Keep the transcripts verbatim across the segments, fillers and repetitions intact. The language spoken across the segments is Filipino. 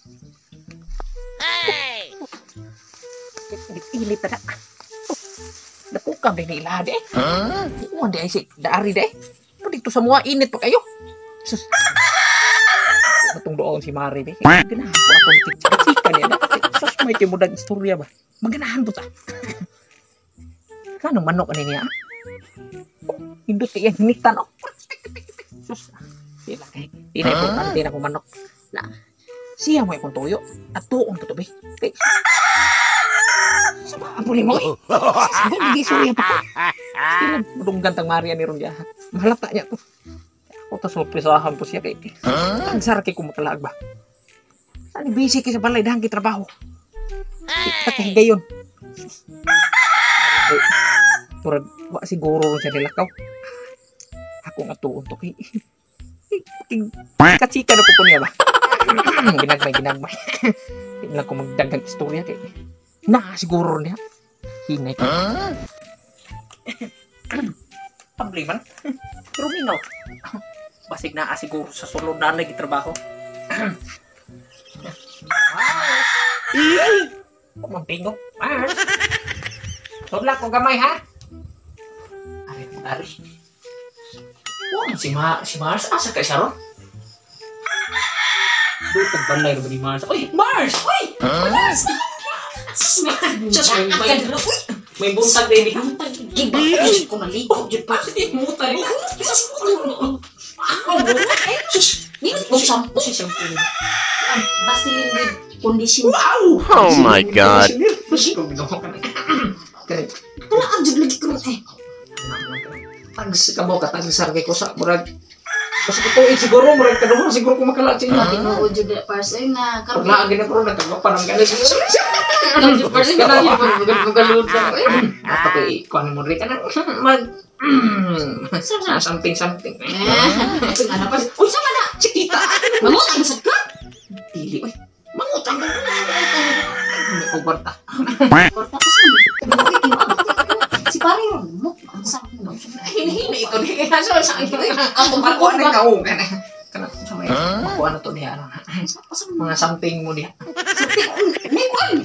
Hey! Ilit na. Napukam din nila de. Huh? Iwan de ay si dari de. Ano dito sa mga init pa kayo? Sus. Matong doon si Mari de. Ganahan po akong chika niya na. Sus, may timudag istorya ba? Maganahan po ta. Kano manok ani niya? Indot kaya hinitan oh. Sus. Di lang eh. Di na importante na kung manok. Na, siya mo ikong tuyo. At tuon ko to be. Okay. Sa ba? Apuli mo eh. Sabi, hindi surya pa ko. Hindi lang gantang Maria ni Ron dyan. Mahalata niya to. Ako to sorpresahan po siya kay. Ang sarki ko mapalaag ba? Saan busy kayo sa balay dahang kitrabaho? Patay gayon. Turad, wa siguro ron siya nilakaw. Ako nga tuon to kay. Katsika na po ko niya ba? Ginagmay, ginagmay. Hindi lang ko magdagang istorya kay. Na, siguro niya. Hinay ko. Pambliman. Pero minaw. Basig na siguro sa sulod na nagtrabaho. Kumampingo. Mars. Sudla ko gamay ha. Ari mo dari. Wow, si Ma, si Mars asa kay Sharon? Dutog balay ba ni Mars? Oy, Mars! Oy! Mars! Just may may buntag din ni giba ko na ligo jud pa muta ni ni ko sampo si sampo Vaseline with condition. Wow, oh my god, kana ang jud lagi ko eh pag kamo ka tag sarge ko sa murag kasi ko to siguro murag kaduha siguro ko makalat sa inyo tinuod jud parcel na karon na gina pero nagkagapan ang galit Ang person ka tayo mag-galud ka. Apa ko ikon mo rin ka na mag something something. Ano pa? Uy, sama na! Chikita! Mangutang sa ka? Pili, uy. Mangutang ka. May kubarta. Korta ko sa si pare yun. Ang sakit mo. Hini-hini ito. Kaso sa akin. Ako makuha na ikaw. Kana sa may makuha na ito niya. Mga something mo niya. Something? May kuhan!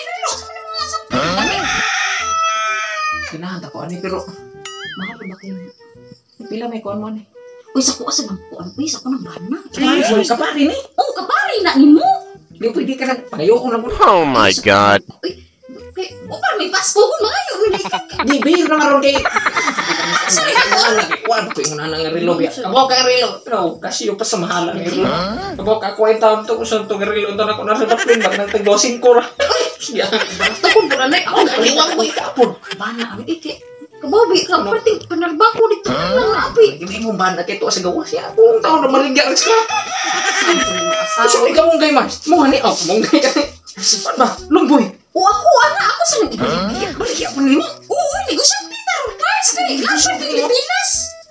Kinahanta ko ani pero mahal ba kayo? pila may kuan mo ni. Uy, sa ko asa nang kuan? Uy, sa ko nang bana. Ay, kapari ni. Oh, kapari na nimo. Di pwede ka nang payo ko na mo. oh my god. Uy, kay o para may pasko ko maayo. Di bir na maron kay. Sorry, lagi kuan ko yung nang relo biya. Abo ka relo. No, kasi yung pasamahala ni relo. Abo ka kwenta to ko sa tong relo to na ko na sa daplin bag nang tagdosin ko ra. Siya. Basta ko pura na ako Aliwang mo ikapon. bana abi iki. Kababi ka perting penarbako dito lang abi. Hindi mo banda kay to sa gawas siya. Kung tao na maligya sa. Asa ni ka mong gay mas. Mo ni oh, mong gay. Saan ba? Lumboy. O ako ana ako sa nang Baligya, baligya mo nimo. Oo, negosyo Peter. Price kay Asya Pilipinas.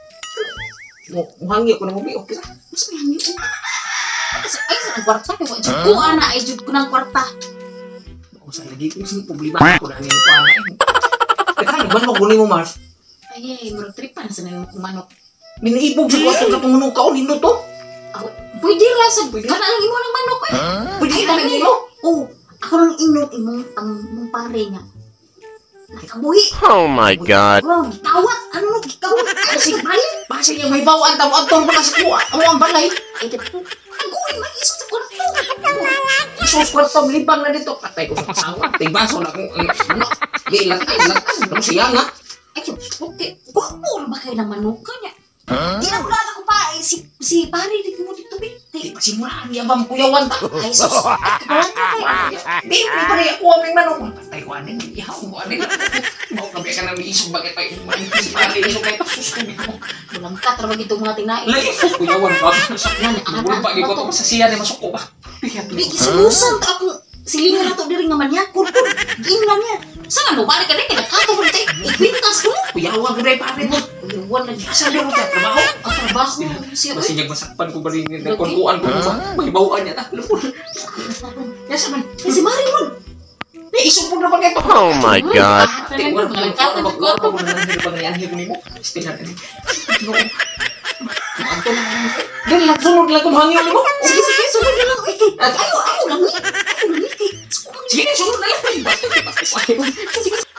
Mo hangi ko na mo bi okay ra. Mas may hangi ko. Ay, sa kwarta ko. Ko ana ay jud ko ng kwarta. Sa lagi ko sa problema ko na ni ko ana. Kaya ban mo kunin mo Mars. Ay, ay, murag tripan sa nang manok. Minaibog sa ko sa tong manok ka nindo to. Ako, pwede ra sa kana lang imo ng manok eh. Pwede ka na nimo. Oh, ako lang inot imong ang mong pare nga. Nakabuhi. Oh my god. Wow, tawat. Ano no gikawat? Kasi bali. Basi niya may bawaan tamo atong pa sa kuha. Amo ang balay. Ay, dito. Agoy man isa sa kwarto. Sus kwarto libang na dito. Patay ko sa sawa. Tibaso na ko. Ano? Di lang ay lang. Ano siya nga? Ay, okay. Guwapo ba kayo ng manok kanya? Di na kulala ko pa. Eh, si, si pare dito mo dito. Di pa simulan niya bang kuyawan ta. Ay, sus. Ay, kabalata kayo. Di pa pare ako ang manok. Patay ko anin. Ihaw ko anin. Mau kabi ka na may isog bakit pa yung si pare isog kay sus ko dito. Walang katrabag itong mga tinain. Lagi kuyawan pa. Yan, ang Buwan pa ko to sa siya ni masuko ba. Di kisulusan ta ako. Silingan na to diri nga manyakor ko. Giingnan niya. Saan mo balik ka rin? Kinakato ko rin tayo. Ipintas ko. Kuyawan ko na yung pare mo. Uyawan na niya. Asa niya mo siya? Trabaho? Ang trabaho. Siya. Kasi niya masakpan ko ba rin yung nagkunkuan ko ba? May bawaan niya ta. Yasa man. Si Marimon. May isog po naman ito. Oh my god. Tingnan mo lang ka. Magkuha ko na lang yung pangyayanhin ni mo. Istinan ka ni. No. Anto na lang. Dahil nagsunod lang kung hangin mo. Sige, sige. Sunod na lang. Ayaw, ayaw lang sige.